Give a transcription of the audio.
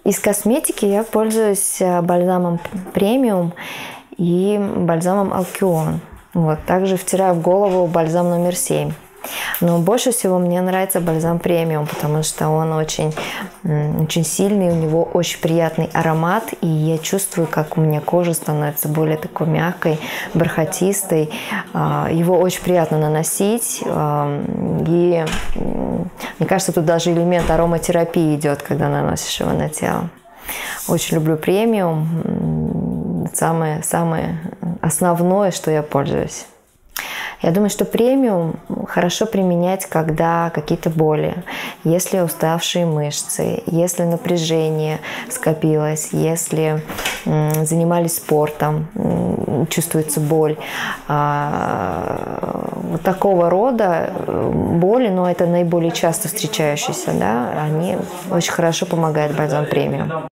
Из косметики я пользуюсь бальзамом премиум и бальзамом Alkyone. Вот. Также втираю в голову бальзам номер 7. Но больше всего мне нравится бальзам премиум, потому что он очень сильный, у него очень приятный аромат, и я чувствую, как у меня кожа становится более такой мягкой, бархатистой. Его очень приятно наносить, и мне кажется, тут даже элемент ароматерапии идет, когда наносишь его на тело. Очень люблю премиум, самое основное, что я пользуюсь. Я думаю, что премиум хорошо применять, когда какие-то боли, если уставшие мышцы, если напряжение скопилось, если занимались спортом, чувствуется боль. Вот такого рода боли, но это наиболее часто встречающиеся, да, они очень хорошо помогают бальзам премиум.